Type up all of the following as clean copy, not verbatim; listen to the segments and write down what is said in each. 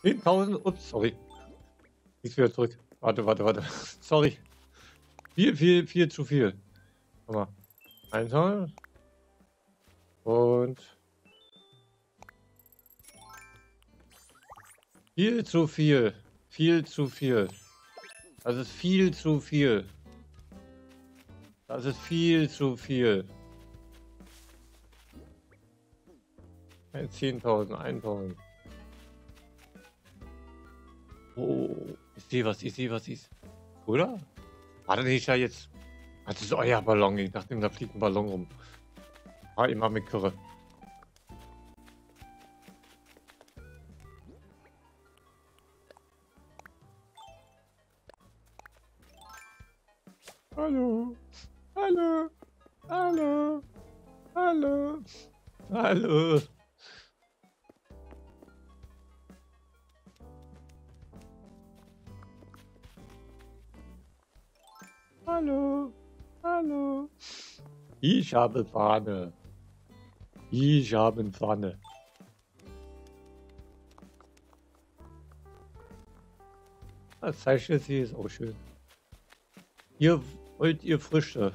10.000. Ups, sorry. Ich wieder zurück. Warte. Sorry. Viel zu viel. Guck mal. 1.000. Und viel zu viel. Viel zu viel. Das ist viel zu viel. Das ist viel zu viel. 10.000, 1.000. Oh, ich sehe was ist. Oder? War das nicht ja jetzt? Das ist euer Ballon. Ich dachte, da fliegt ein Ballon rum. Ah, immer mit Kürre. Hallo. Hallo. Hallo. Hallo. Hallo. Hallo. Hallo. Ich habe Pfanne. Ich habe Pfanne. Das Zeichen hier ist auch schön. Hier wollt ihr Früchte.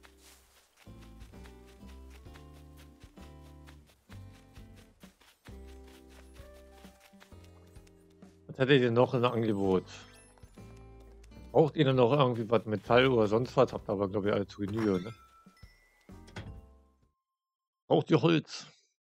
Was hättet ihr noch im Angebot? Braucht ihr denn noch irgendwie was Metall oder sonst was? Habt ihr aber, glaube ich, alle zu Genüge, ne? Braucht ihr Holz?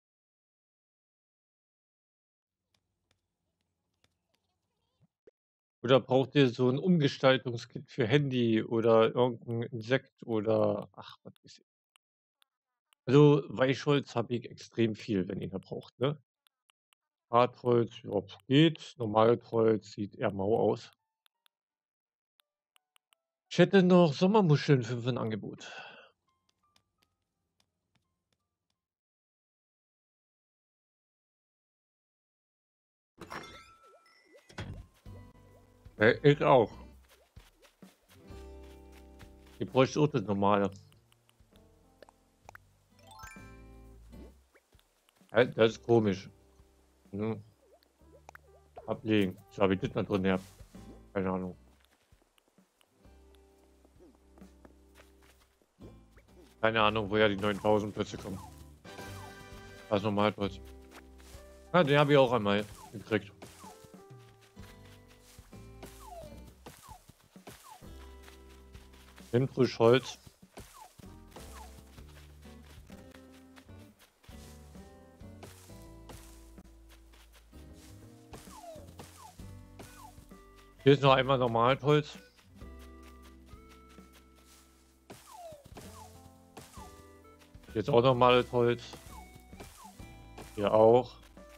Oder braucht ihr so ein Umgestaltungskit für Handy oder irgendein Insekt oder ach, was weiß ich. Also Weichholz habe ich extrem viel, wenn ihr da braucht, ne? Hartholz, ja, geht. Normales Holz sieht eher mau aus. Ich hätte noch Sommermuscheln für ein Angebot. Ich auch. Ich bräuchte auch das normale. Das ist komisch. Ne? Ablegen. So habe ich das da drin gehabt. Keine Ahnung. Keine Ahnung, woher die 9.000 plötzlich kommen. Das ist Normalholz. Ja, den habe ich auch einmal gekriegt. Holz. Hier ist noch einmal Normalholz. Hier ist auch normales Holz. Hier auch.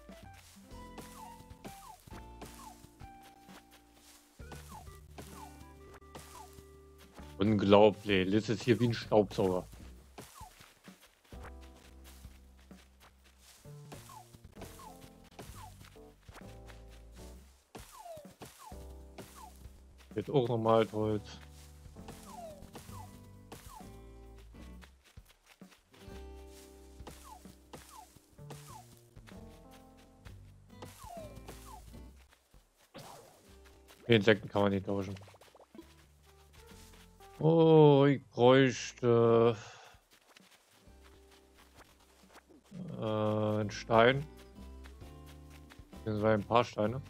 Unglaublich. Das ist hier wie ein Staubsauger. Jetzt auch normales Holz. Die Insekten kann man nicht tauschen. Oh, ich bräuchte einen Stein. Das waren ein paar Steine.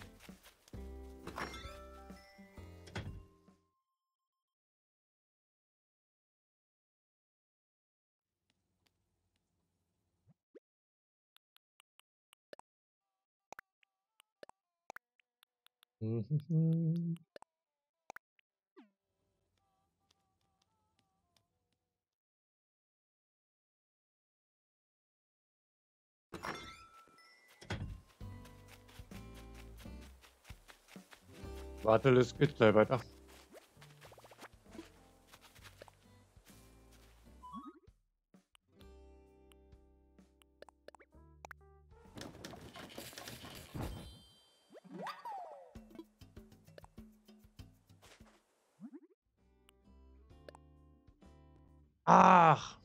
Warte, es geht gleich weiter. Ach.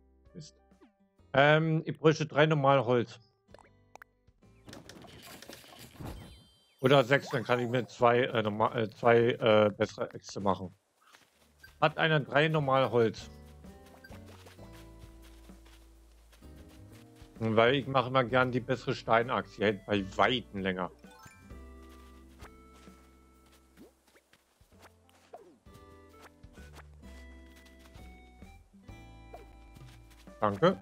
Mist. Ich bräuchte 3 normal Holz. Oder 6, dann kann ich mir 2 2 bessere Äxte machen. Hat einer 3 normal Holz? Weil ich mache immer gern die bessere Steinaxt. Die hält bei Weitem länger. Danke.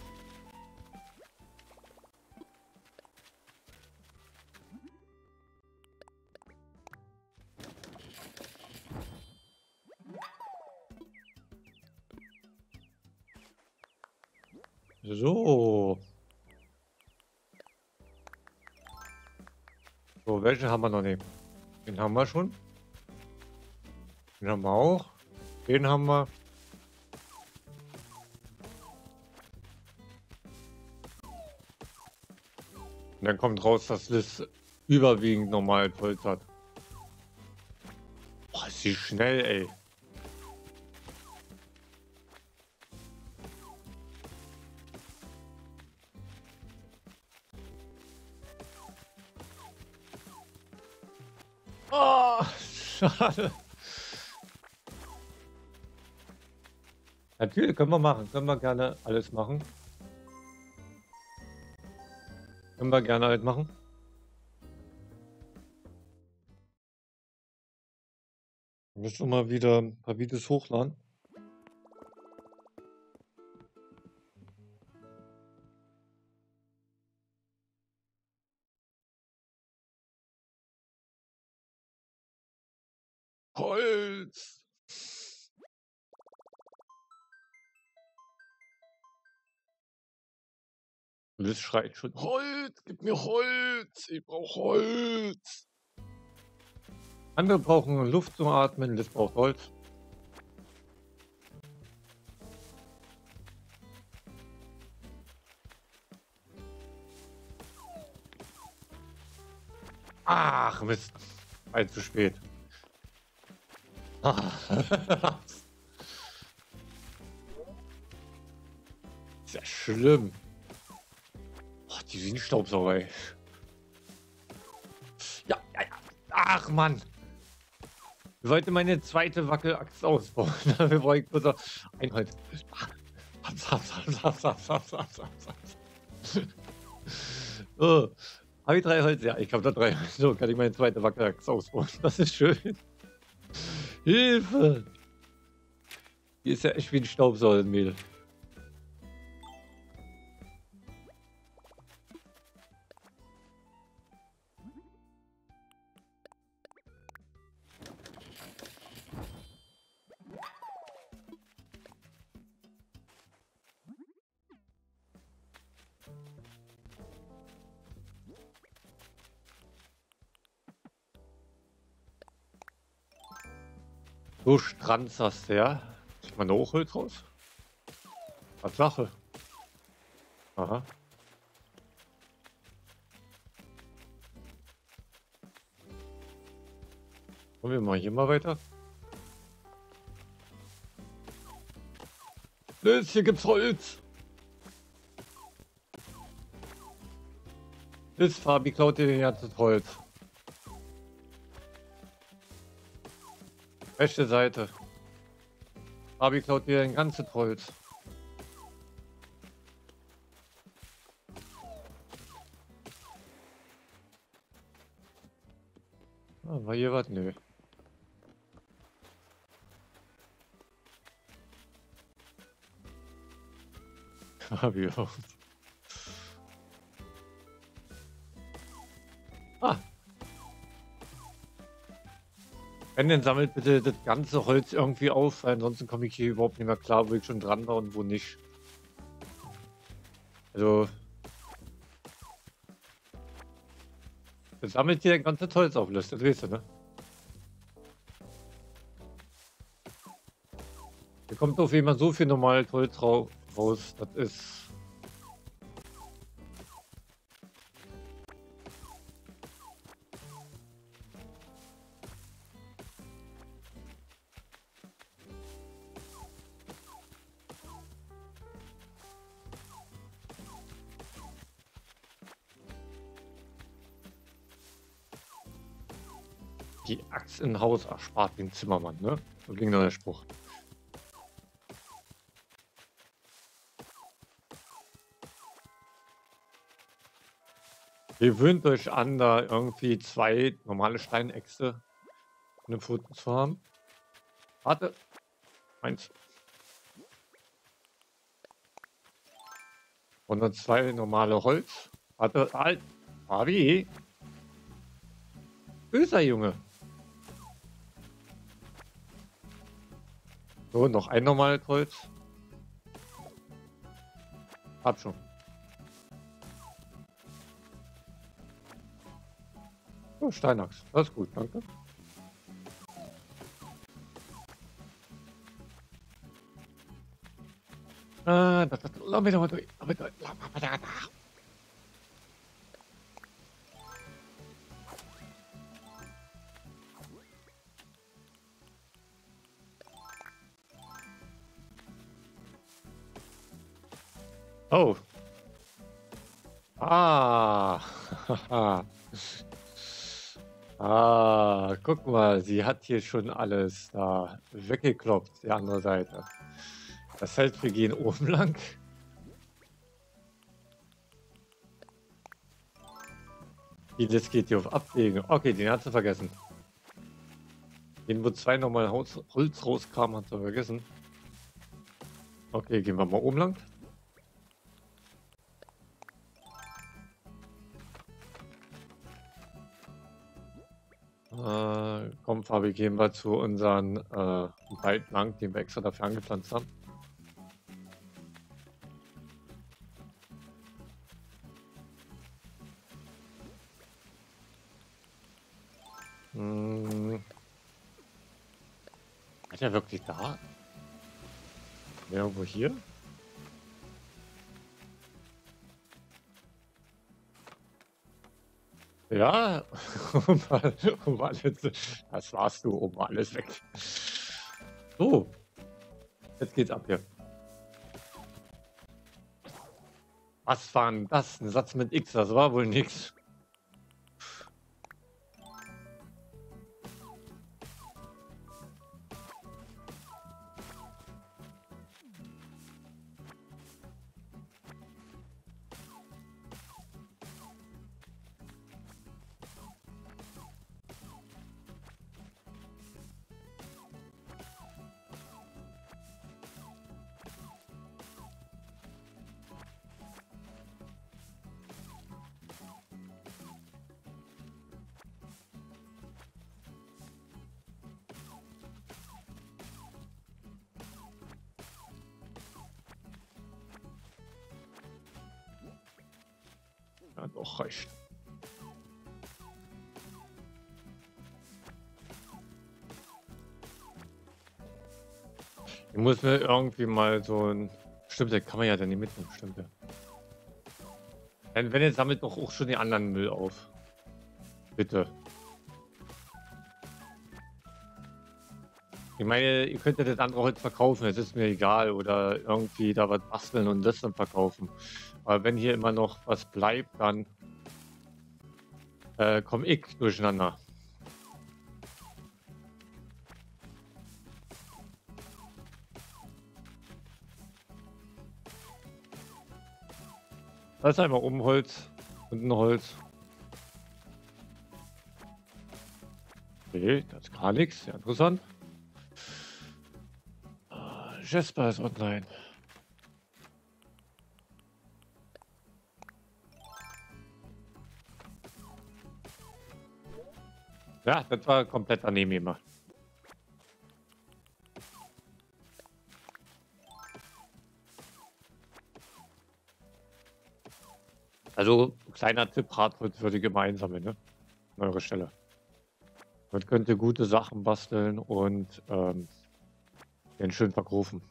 So. So, welche haben wir noch nicht? Den haben wir schon. Den haben wir auch. Den haben wir. Und dann kommt raus, dass das überwiegend normal Holz hat. Boah, ist die schnell, ey. Oh, schade. Natürlich, können wir machen. Können wir gerne alles machen. Können wir gerne alles machen. Wir müssen mal wieder ein paar Videos hochladen. Holz! Liz schreit schon. Holz! Gib mir Holz! Ich brauche Holz! Andere brauchen Luft zum Atmen. Liz braucht Holz. Ach, Mist. Ein zu spät. Ah. Ist ja schlimm. Boah, die Wien-Staubsaugerei. Ja, ja, ja. Ach, Mann. Ich wollte meine zweite Wackelaxt ausbauen. Wir wollen kurz noch ein Holz. Oh, habe ich 3 Holz? Ja, ich habe da 3. So kann ich meine zweite Wackelaxt ausbauen. Das ist schön. Hilfe! Die ist ja echt wie ein Staubsaugermehl. Du stranzerst, ja? Ich mal noch Holz raus? Tatsache. Aha. Kommen wir mal hier mal weiter. Liz, hier gibt's Holz. Liz, Fabi klaut dir den ganzen Holz. Rechte Seite. Fabi klaut dir ein ganzes Holz. Ah, war hier was? Nö. Fabi auch. Ah. Wenn, dann sammelt bitte das ganze Holz irgendwie auf, weil ansonsten komme ich hier überhaupt nicht mehr klar, wo ich schon dran war und wo nicht. Also. Das sammelt hier ein ganzes Holz auf, das weißt du, ne? Hier kommt auf jeden Fall so viel normales Holz raus, das ist. Die Axt in Haus erspart den Zimmermann, ne? So ging doch der Spruch. Gewöhnt euch an, da irgendwie 2 normale Steinäxte in den Pfoten zu haben. Warte, eins. Und dann 2 normale Holz. Warte, halt. Fabi, böser Junge. So, noch ein normales Holz. Hab schon. Oh, Steinachs. Das ist gut, danke. Lass mich doch mal durch. Oh. Ah. Ah, guck mal, sie hat hier schon alles da weggekloppt, die andere Seite. Das heißt, wir gehen oben lang. Vieles geht hier auf Abwägen. Okay, den hat sie vergessen. Den, wo 2 nochmal Holz rauskamen, hat sie vergessen. Okay, gehen wir mal oben lang. Komm, Fabi, gehen wir zu unseren Wald lang, den wir extra dafür angepflanzt haben. Ist er wirklich da? Irgendwo hier? Ja, um alles, das warst du, um alles weg. So, jetzt geht's ab hier. Was war denn das? Ein Satz mit X, das war wohl nix. Ja, doch, reicht. Ich muss mir irgendwie mal so ein... Stimmt, der kann man ja dann nicht mitnehmen, stimmt ja. Wenn ihr sammelt doch auch schon die anderen Müll auf. Bitte. Ich meine, ihr könnt ja das andere Holz verkaufen, es ist mir egal. Oder irgendwie da was basteln und das dann verkaufen. Aber wenn hier immer noch was bleibt, dann komme ich durcheinander. Das ist einmal oben Holz und ein Holz. Okay, das ist gar nichts. Sehr interessant. Jasper ist online. Ja, das war komplett daneben gemacht. Also, kleiner Tipp, Hartholz würde gemeinsam, ne? An eurer Stelle. Man könnte gute Sachen basteln und den schön verkaufen.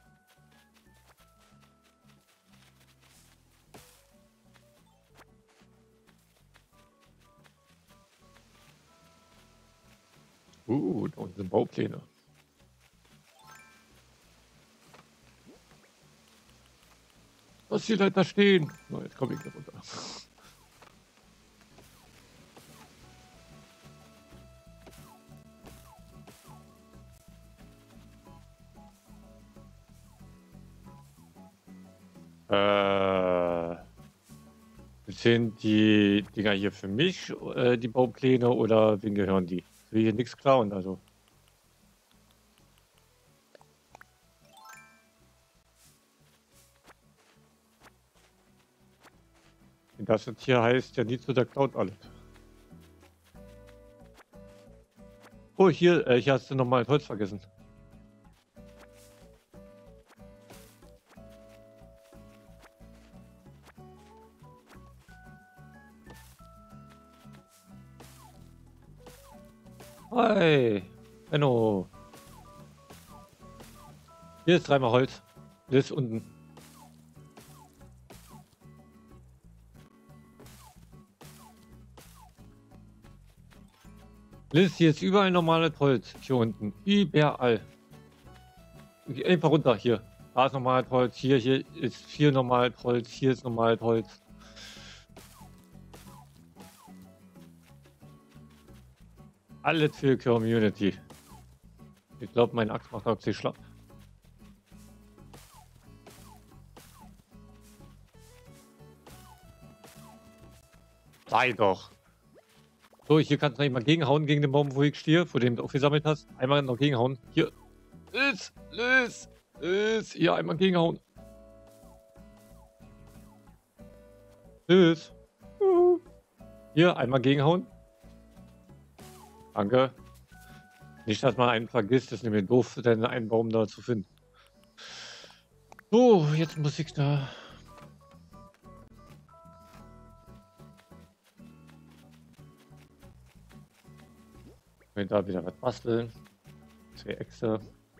Da unten sind Baupläne. Was die Leute da stehen? So, jetzt komme ich da runter. Äh, sind die Dinger hier für mich, die Baupläne, oder wem gehören die? Ich will hier nichts klauen, also. Das jetzt hier heißt ja nie zu der Cloud alles. Oh, hier hast du nochmal Holz vergessen. Hi, Benno. Hier ist dreimal Holz. Das ist unten. Liz, hier ist überall normales Holz. Hier unten. Überall. Einfach runter, hier. Da ist normales Holz. Hier ist viel normales Holz. Hier ist normales Holz. Alles für Community. Ich glaube, meine Axt macht auf sich schlapp. Sei doch. So, hier kannst du noch mal gegenhauen gegen den Baum, wo ich stehe, vor dem du aufgesammelt hast. Einmal noch gegenhauen. Hier. Liz. Hier, einmal gegenhauen. Liz. Hier, einmal gegenhauen. Danke. Nicht, dass man einen vergisst, ist nämlich doof, denn einen Baum da zu finden. So, jetzt muss ich da. Ich will da wieder was basteln. 2 Echse.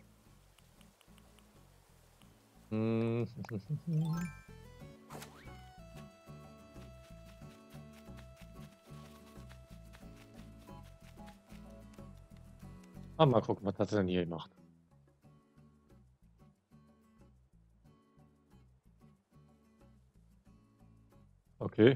Mal gucken, was hat er denn hier gemacht. Okay.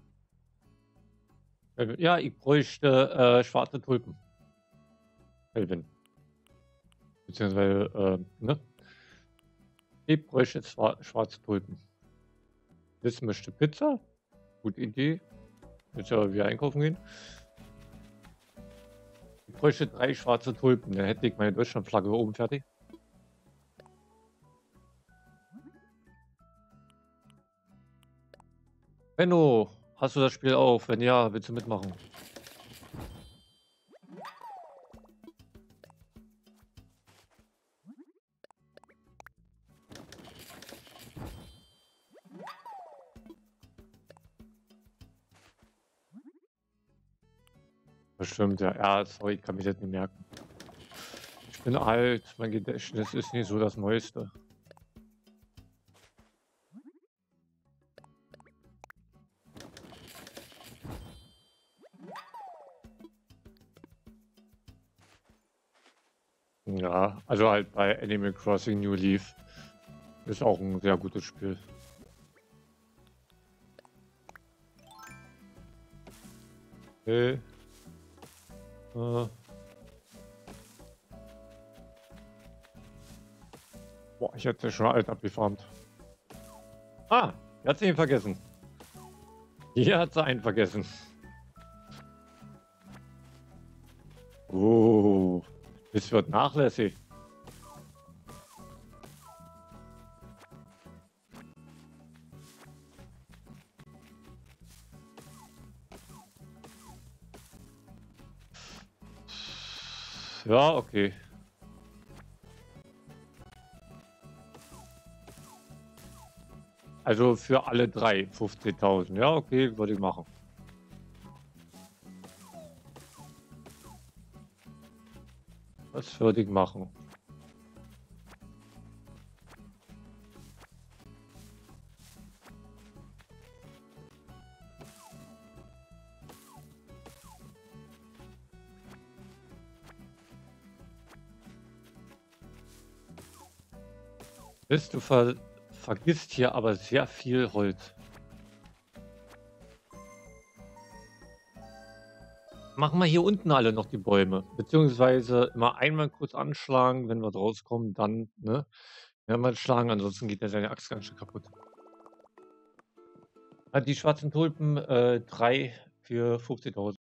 Ja, ich bräuchte schwarze Tulpen. Melvin. Beziehungsweise, ne? Ich bräuchte jetzt schwarze Tulpen. Das möchte Pizza. Gute Idee. Jetzt aber wieder einkaufen gehen. Ich bräuchte 3 schwarze Tulpen. Dann hätte ich meine Deutschlandflagge oben fertig. Benno, hast du das Spiel auf? Wenn ja, willst du mitmachen? Das stimmt, ja. Ja, sorry, ich kann mich jetzt nicht merken. Ich bin alt, mein Gedächtnis ist nicht so das Neueste. Ja, also halt bei Animal Crossing New Leaf ist auch ein sehr gutes Spiel. Okay. Boah, ich hätte schon alt abgefarmt. Ah, er hat sie ihn vergessen. Hier hat sie einen vergessen. Oh, das wird nachlässig. Ja, okay. Also für alle 3 15.000. Ja, okay, würde ich machen. Das würde ich machen. Du vergisst hier aber sehr viel Holz. Machen wir hier unten alle noch die Bäume. Beziehungsweise immer einmal kurz anschlagen, wenn wir rauskommen, dann, ne? Mehrmals schlagen, ansonsten geht ja seine Axt ganz schön kaputt. Die schwarzen Tulpen, 3 für 15 €.